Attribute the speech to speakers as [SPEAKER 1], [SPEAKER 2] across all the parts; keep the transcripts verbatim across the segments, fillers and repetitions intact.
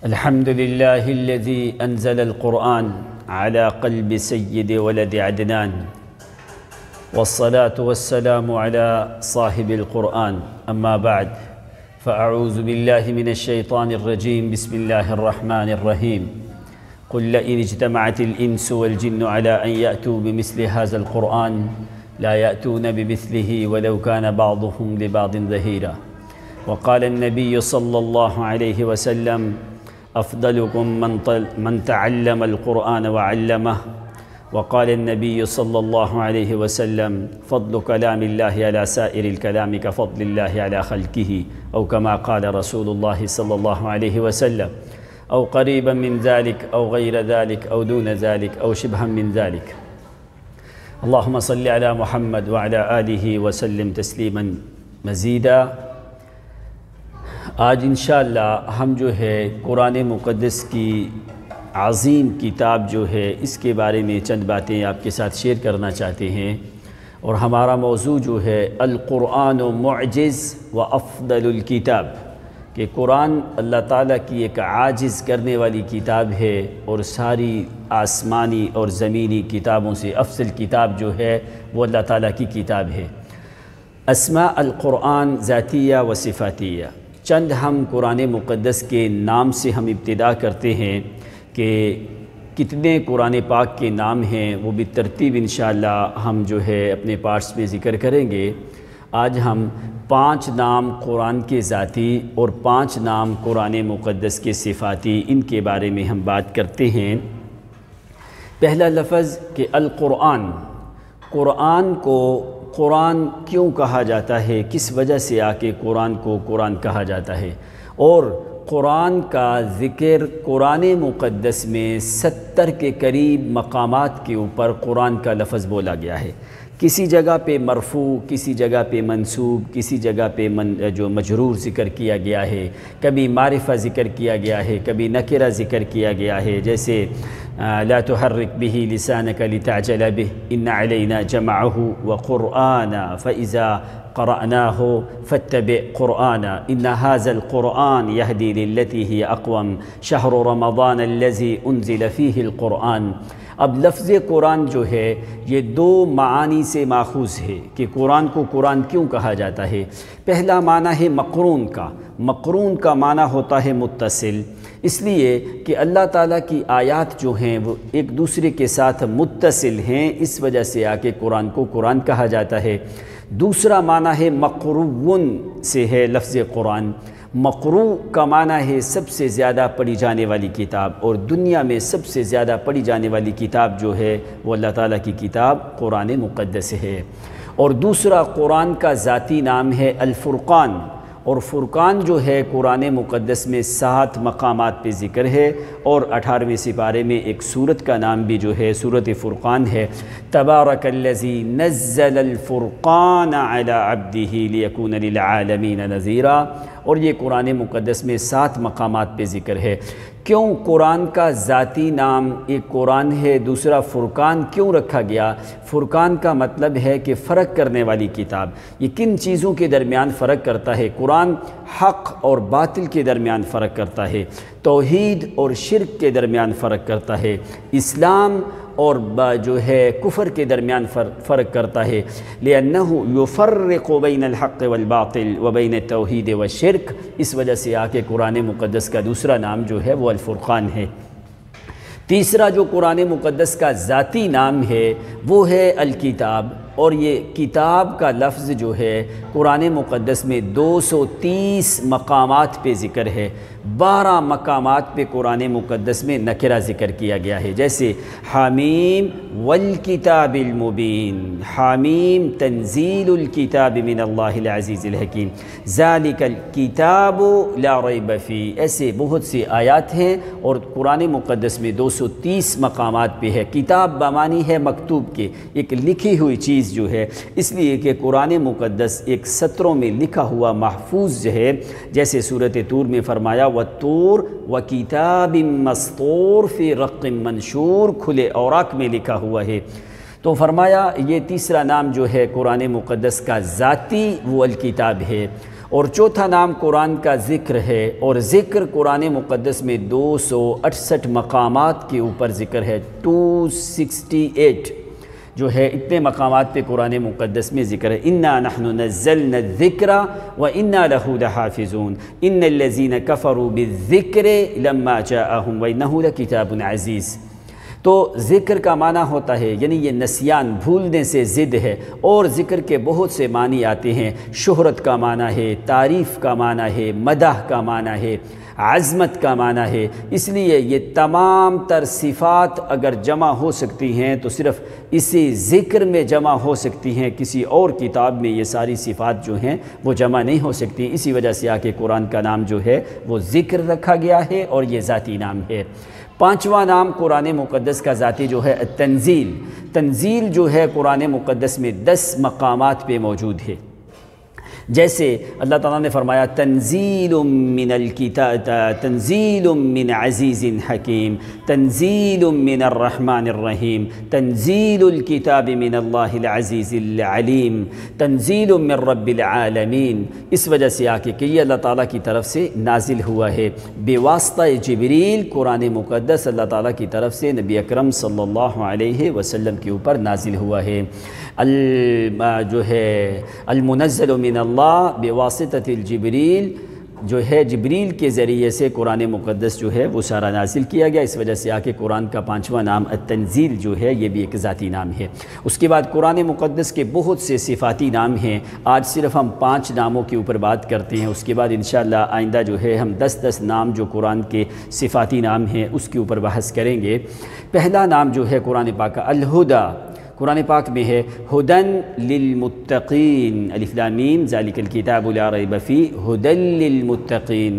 [SPEAKER 1] الحمد لله الذي أنزل القرآن على قلب سيد ولد عدنان، والصلاة والسلام على صاحب القرآن. أما بعد، فأعوذ بالله من الشيطان الرجيم. بسم الله الرحمن الرحيم. قل لئن اجتمعت الإنس والجن على أن يأتوا بمثل هذا القرآن لا يأتون بمثله ولو كان بعضهم لبعض ظهيرا. وقال النبي صلى الله عليه وسلم: أفضلكم من تعلم القرآن وعلمه. وقال النبي صلى الله عليه وسلم: فضل كلام الله على سائر الكلام كفضل الله على خلقه، أو كما قال رسول الله صلى الله عليه وسلم، أو قريبا من ذلك أو غير ذلك أو دون ذلك أو شبها من ذلك. اللهم صل على محمد وعلى آله وسلم تسلیما مزیدا۔ آج انشاءاللہ ہم جو ہے قرآن مقدس کی عظیم کتاب جو ہے اس کے بارے میں چند باتیں آپ کے ساتھ شیئر کرنا چاہتے ہیں، اور ہمارا موضوع جو ہے القرآن معجز و افضل الکتاب، کہ قرآن اللہ تعالیٰ کی ایک عاجز کرنے والی کتاب ہے اور ساری آسمانی اور زمینی کتابوں سے افضل کتاب جو ہے وہ اللہ تعالیٰ کی کتاب ہے۔ اسماء القرآن ذاتیہ و صفاتیہ۔ چند ہم قرآن مقدس کے نام سے ہم ابتدا کرتے ہیں کہ کتنے قرآن پاک کے نام ہیں، وہ بھی ترتیب انشاءاللہ ہم جو ہے اپنے پارٹس میں ذکر کریں گے۔ آج ہم پانچ نام قرآن کے ذاتی اور پانچ نام قرآن مقدس کے صفاتی، ان کے بارے میں ہم بات کرتے ہیں۔ پہلا لفظ کہ القرآن، قرآن کو قرآن کیوں کہا جاتا ہے، کس وجہ سے آ کے قرآن کو قرآن کہا جاتا ہے، اور قرآن کا ذکر قرآن مقدس میں ستر کے قریب مقامات کے اوپر قرآن کا لفظ بولا گیا ہے۔ کسی جگہ پہ مرفوع، کسی جگہ پہ منصوب، کسی جگہ پہ من جو مجرور ذکر کیا گیا ہے، کبھی معرفہ ذکر کیا گیا ہے، کبھی نکرہ ذکر کیا گیا ہے، جیسے لا تحرک به لسانک لتعجل به ان علینا جمعه وقرآنا فإذا قرأناه فاتبع قرآنا ان هذا القرآن يهدي للتي هي أقوم شهر رمضان الذي أنزل فيه القرآن۔ اب لفظ قرآن جو ہے یہ دو معانی سے ماخوذ ہے کہ قرآن کو قرآن کیوں کہا جاتا ہے۔ پہلا معنی ہے مقرون کا، مقرون کا معنی ہوتا ہے متصل، اس لیے کہ اللہ تعالیٰ کی آیات جو ہیں وہ ایک دوسرے کے ساتھ متصل ہیں، اس وجہ سے آ کے قرآن کو قرآن کہا جاتا ہے۔ دوسرا معنی ہے مقرون سے ہے لفظ قرآن۔ مقروء کا معنی ہے سب سے زیادہ پڑھی جانے والی کتاب، اور دنیا میں سب سے زیادہ پڑھی جانے والی کتاب جو ہے وہ اللہ تعالیٰ کی کتاب قرآن مقدس ہے۔ اور دوسرا قرآن کا ذاتی نام ہے الفرقان، اور فرقان جو ہے قرآن مقدس میں سات مقامات پہ ذکر ہے، اور اٹھارہویں سپارے میں ایک سورت کا نام بھی جو ہے سورت فرقان ہے۔ تبارک الذی نزل الفرقان علی عبدہ لیکون للعالمین نذیرا، اور یہ قرآن مقدس میں سات مقامات پہ ذکر ہے۔ کیوں قرآن کا ذاتی نام ایک قرآن ہے، دوسرا فرقان کیوں رکھا گیا؟ فرقان کا مطلب ہے کہ فرق کرنے والی کتاب۔ یہ کن چیزوں کے درمیان فرق کرتا ہے؟ قرآن حق اور باطل کے درمیان فرق کرتا ہے، توحید اور شرک کے درمیان فرق کرتا ہے، اسلام اور جو ہے کفر کے درمیان فرق کرتا ہے، لِأَنَّهُ يُفَرِّقُ بَيْنَ الْحَقِّ وَالْبَاطِلِ وَبَيْنَ التَّوْحِيدِ وَالشِّرْكِ۔ اس وجہ سے آ کے قرآن مقدس کا دوسرا نام جو ہے وہ الفرقان ہے۔ تیسرا جو قرآن مقدس کا ذاتی نام ہے وہ ہے الکتاب، اور یہ کتاب کا لفظ جو ہے قرآن مقدس میں دو سو تیس مقامات پہ ذکر ہے۔ بارہ مقامات پہ قرآن مقدس میں نکرہ ذکر کیا گیا ہے، جیسے حامیم والکتاب المبین، حامیم تنزیل الکتاب من اللہ العزیز الحکیم، ذالک الکتاب لا ریب فیہ۔ ایسے بہت سی آیات ہیں، اور قرآن مقدس میں دو سو تیس مقامات پہ ہے۔ کتاب بمعنی ہے مکتوب کے، ایک لکھی ہوئی چیز جو ہے، اس لیے کہ قرآن مقدس ایک سطروں میں لکھا ہوا محفوظ جو ہے، جیسے سورۃ طور میں فرمایا وَالطُّورِ وَكِتَابٍ مَّسْطُورٍ فِي رَقٍّ مَّنشُورٍ، کھلے اوراق میں لکھا ہوا ہے۔ تو فرمایا یہ تیسرا نام جو ہے قرآن مقدس کا ذاتی وہ الکتاب ہے۔ اور چوتھا نام قرآن کا ذکر ہے، اور ذکر قرآن مقدس میں دو سو اٹھسٹھ مقامات کے اوپر ذکر ہے، ٹو سکسٹی ایٹ جو ہے اتنے مقامات پہ قرآن مقدس میں ذکر ہے۔ اِنَّا نَحْنُ نَزَّلْنَا الذِّكْرَ وَإِنَّا لَهُ لَحَافِظُونَ إِنَّ الَّذِينَ كَفَرُوا بِالذِّكْرِ لَمَّا جَاءَهُمْ وَإِنَّهُ لَكِتَابٌ عَزِيزٌ۔ تو ذکر کا معنی ہوتا ہے یعنی یہ نسیان، بھولنے سے ضد ہے، اور ذکر کے بہت سے معنی آتے ہیں۔ شہرت کا معنی ہے، تعریف کا معنی ہے، مدح کا معنی ہے، عظمت کا معنی ہے۔ اس لیے یہ تمام تر صفات اگر جمع ہو سکتی ہیں تو صرف اسی ذکر میں جمع ہو سکتی ہیں، کسی اور کتاب میں یہ ساری صفات جو ہیں وہ جمع نہیں ہو سکتی۔ اسی وجہ سے آ کے قرآن کا نام جو ہے وہ ذکر رکھا گیا ہے، اور یہ ذاتی نام ہے۔ پانچواں نام قرآن مقدس کا ذاتی جو ہے التنزیل۔ تنزیل جو ہے قرآن مقدس میں دس مقامات پہ موجود ہے۔ جیسے اللہ تعالیٰ نے فرمایا تنزیل من الکتاب، تنزیل من عزیز حکیم، تنزیل من الرحمن الرحیم، تنزیل الکتاب من اللہ العزیز العلیم، تنزیل من رب العالمین۔ اس وجہ سے آ کے کہ یہ اللہ تعالیٰ کی طرف سے نازل ہوا ہے بواسطہ جبریل۔ قرآن مقدس اللہ تعالیٰ کی طرف سے نبی اکرم صلی اللہ علیہ وسلم کے اوپر نازل ہوا ہے۔ جو ہے المنزل من اللہ بواسطۃ الجبریل، جو ہے جبریل کے ذریعے سے قرآن مقدس جو ہے وہ سارا نازل کیا گیا۔ اس وجہ سے آ کے قرآن کا پانچواں نام التنزیل جو ہے یہ بھی ایک ذاتی نام ہے۔ اس کے بعد قرآن مقدس کے بہت سے صفاتی نام ہیں، آج صرف ہم پانچ ناموں کے اوپر بات کرتے ہیں۔ اس کے بعد انشاءاللہ آئندہ جو ہے ہم دس دس نام جو قرآن کے صفاتی نام ہیں اس کے اوپر بحث کریں گے۔ پہلا نام جو ہے قرآن پاک کا الہدیٰ، قرآن پاک میں ہے ہدن للمتقین، الف لام میم ذالک الکتاب لا ریب فیہ ہدن للمتقین۔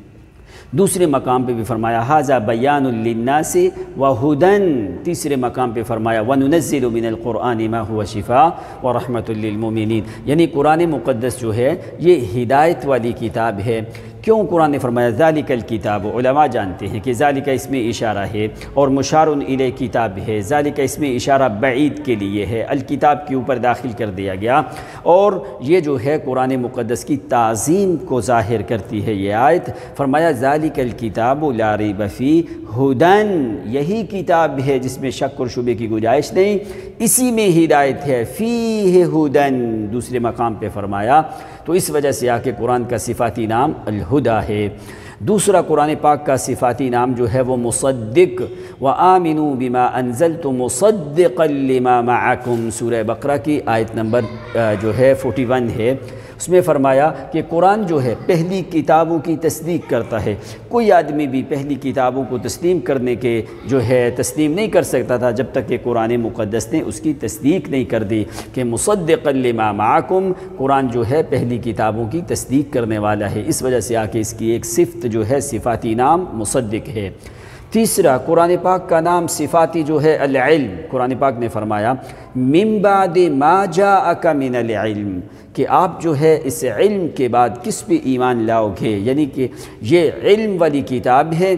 [SPEAKER 1] دوسرے مقام پہ بھی فرمایا ھذا بیان للناس وہدن، تیسرے مقام پہ فرمایا وننزل من القرآن ما هو شفاء ورحمۃ للمؤمنین، یعنی قرآن مقدس جو ہے یہ ہدایت والی کتاب ہے۔ کیوں قرآن نے فرمایا ذالک الکتاب؟ علماء جانتے ہیں کہ ذالک اس میں اشارہ ہے، اور مشار الیہ کتاب ہے، ذالک اس میں اشارہ بعید کے لیے ہے، الکتاب کے اوپر داخل کر دیا گیا، اور یہ جو ہے قرآن مقدس کی تعظیم کو ظاہر کرتی ہے یہ آیت۔ فرمایا ذالک الکتاب لا ریب فیہ ہدن، یہی کتاب ہے جس میں شک اور شبے کی گنجائش نہیں، اسی میں ہدایت ہے، فیہ ہدن دوسرے مقام پہ فرمایا۔ تو اس وجہ سے آ کے قرآن کا صفاتی نام الہدیٰ ہے۔ دوسرا قرآن پاک کا صفاتی نام جو ہے وہ مصدق، وآمنوا بما انزلت مصدقا لما معکم، سورہ بقرہ کی آیت نمبر جو ہے فورٹی ون ہے۔ اس میں فرمایا کہ قرآن جو ہے پہلی کتابوں کی تصدیق کرتا ہے۔ کوئی آدمی بھی پہلی کتابوں کو تسلیم کرنے کے جو ہے تسلیم نہیں کر سکتا تھا جب تک کہ قرآن مقدس نے اس کی تصدیق نہیں کر دی کہ مصدقا لما معکم، قرآن جو ہے پہلی کتابوں کی تصدیق کرنے والا ہے۔ اس وجہ سے آ کے اس کی ایک صفت جو ہے صفاتی نام مصدق ہے۔ تیسرا قرآن پاک کا نام صفاتی جو ہے العلم، قرآن پاک نے فرمایا من بعد ما جاءک من العلم، کہ آپ جو ہے اس علم کے بعد کس پہ ایمان لاؤ گے، یعنی کہ یہ علم والی کتاب ہے۔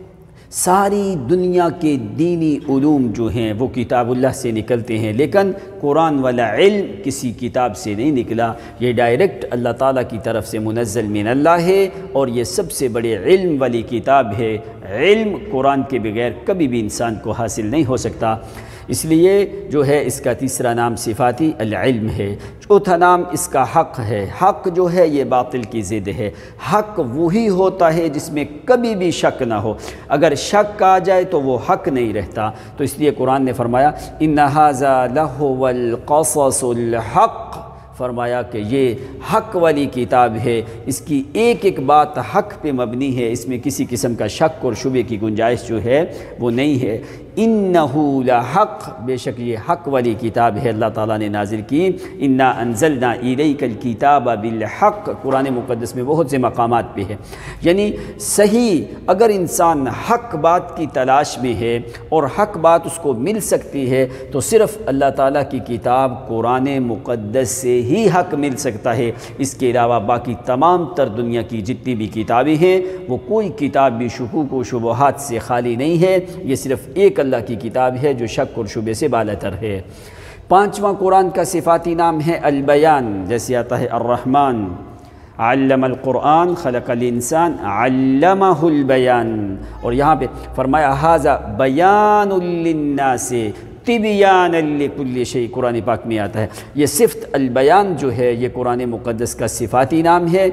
[SPEAKER 1] ساری دنیا کے دینی علوم جو ہیں وہ کتاب اللہ سے نکلتے ہیں، لیکن قرآن والا علم کسی کتاب سے نہیں نکلا، یہ ڈائریکٹ اللہ تعالیٰ کی طرف سے منزل من اللہ ہے، اور یہ سب سے بڑے علم والی کتاب ہے۔ علم قرآن کے بغیر کبھی بھی انسان کو حاصل نہیں ہو سکتا، اس لیے جو ہے اس کا تیسرا نام صفاتی العلم ہے۔ چوتھا نام اس کا حق ہے۔ حق جو ہے یہ باطل کی ضد ہے۔ حق وہی ہوتا ہے جس میں کبھی بھی شک نہ ہو، اگر شک آ جائے تو وہ حق نہیں رہتا۔ تو اس لیے قرآن نے فرمایا ان ھذا لہو القصص الحق، فرمایا کہ یہ حق والی کتاب ہے، اس کی ایک ایک بات حق پہ مبنی ہے، اس میں کسی قسم کا شک اور شبے کی گنجائش جو ہے وہ نہیں ہے۔ انہو لحق، بے شک یہ حق والی کتاب ہے، اللہ تعالیٰ نے نازل کی۔ انا انزلنا الیک الکتاب بالحق، قرآن مقدس میں بہت سے مقامات پہ ہے، یعنی صحیح اگر انسان حق بات کی تلاش میں ہے اور حق بات اس کو مل سکتی ہے تو صرف اللہ تعالیٰ کی کتاب قرآن مقدس سے ہی حق مل سکتا ہے۔ اس کے علاوہ باقی تمام تر دنیا کی جتنی بھی کتابیں ہیں وہ کوئی کتاب بھی شکوک و شبہات سے خالی نہیں ہے، یہ صرف ایک اللہ کی کتاب ہے جو شک اور شبے سے بالاتر ہے۔ پانچواں قرآن کا صفاتی نام ہے البیان، جیسے آتا ہے الرحمن علم القرآن خلق الانسان علمہ البیان، اور یہاں پہ فرمایا ھذا بیان للناس تبیانا لکل شیء، قرآن پاک میں آتا ہے۔ یہ صفت البیان جو ہے یہ قرآن مقدس کا صفاتی نام ہے،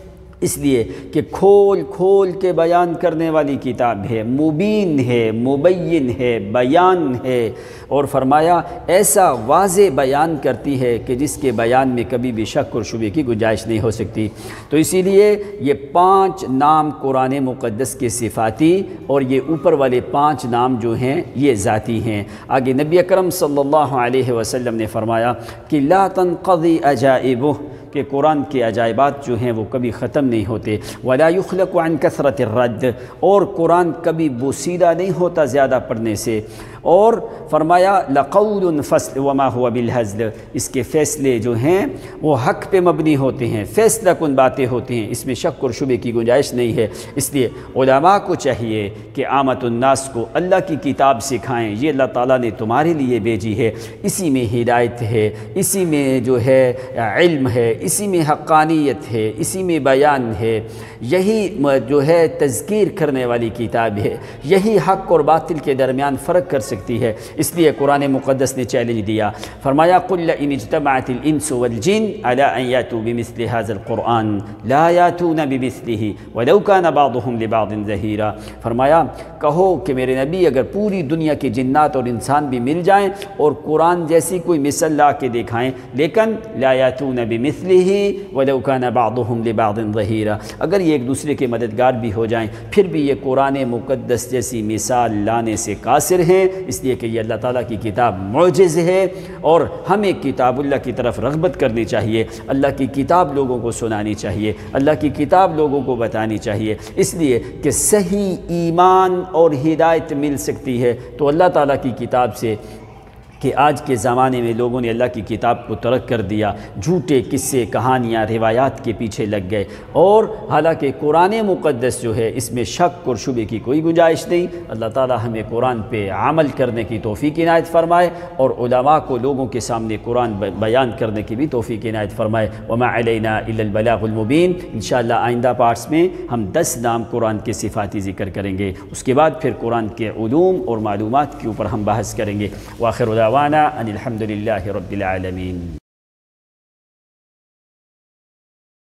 [SPEAKER 1] اس لیے کہ کھول کھول کے بیان کرنے والی کتاب ہے، مبین ہے، مبین ہے، بیان ہے، اور فرمایا ایسا واضح بیان کرتی ہے کہ جس کے بیان میں کبھی بھی شک اور شبہ کی گنجائش نہیں ہو سکتی۔ تو اسی لیے یہ پانچ نام قرآن مقدس کے صفاتی اور یہ اوپر والے پانچ نام جو ہیں یہ ذاتی ہیں۔ آگے نبی اکرم صلی اللہ علیہ وسلم نے فرمایا کہ لا تنقضی عجائبہ، کہ قرآن کے عجائبات جو ہیں وہ کبھی ختم نہیں ہوتے، ولا یخلق عن کثرت الرد، اور قرآن کبھی بوسیدہ نہیں ہوتا زیادہ پڑھنے سے، اور فرمایا لقول فصل وما هو بالهزل، اس کے فیصلے جو ہیں وہ حق پہ مبنی ہوتے ہیں، فیصلہ کن باتیں ہوتی ہیں، اس میں شک اور شبہ کی گنجائش نہیں ہے۔ اس لیے علماء کو چاہیے کہ عامت الناس کو اللہ کی کتاب سکھائیں، یہ اللہ تعالیٰ نے تمہارے لیے بھیجی ہے، اسی میں ہدایت ہے، اسی میں جو ہے علم ہے، اسی میں حقانیت ہے، اسی میں بیان ہے، یہی جو ہے تذکیر کرنے والی کتاب ہے، یہی حق اور باطل کے درمیان فرق کر سکتی ہے۔ اس لیے قرآن مقدس نے چیلنج دیا، فرمایا قل ان اجتمعت الانس والجن على ان یاتوا بمثل هذا القرآن لا یاتون بمثله ولو كان بعضهم لبعض ظہیرا، فرمایا کہو کہ میرے نبی اگر پوری دنیا کے جنات اور انسان بھی مل جائیں اور قرآن جیسی کوئی مثل لا کے دکھائیں، لیکن لا یاتون بمثله ولو كان بعضهم لبعض ظہیرا، اگر یہ ایک دوسرے کے مددگار بھی ہو جائیں پھر بھی یہ قرآن مقدس جیسی مثال لانے سے قاصر ہیں، اس لیے کہ یہ اللہ تعالیٰ کی کتاب معجز ہے، اور ہمیں کتاب اللہ کی طرف رغبت کرنی چاہیے، اللہ کی کتاب لوگوں کو سنانی چاہیے، اللہ کی کتاب لوگوں کو بتانی چاہیے، اس لیے کہ صحیح ایمان اور ہدایت مل سکتی ہے تو اللہ تعالیٰ کی کتاب سے، کہ آج کے زمانے میں لوگوں نے اللہ کی کتاب کو ترک کر دیا، جھوٹے قصے کہانیاں روایات کے پیچھے لگ گئے، اور حالانکہ قرآن مقدس جو ہے اس میں شک اور شبہ کی کوئی گنجائش نہیں۔ اللہ تعالی ہمیں قرآن پہ عمل کرنے کی توفیق عنایت فرمائے، اور علماء کو لوگوں کے سامنے قرآن بیان کرنے کی بھی توفیق عنایت فرمائے۔ وما علینا الا البلاغ المبین۔ انشاءاللہ آئندہ پارٹس میں ہم دس نام قرآن کے صفاتی ذکر کریں گے، اس کے بعد پھر قرآن کے علوم اور معلومات کے اوپر ہم بحث کریں گے۔ وآخر دعوانا ان الحمد للہ رب العالمین۔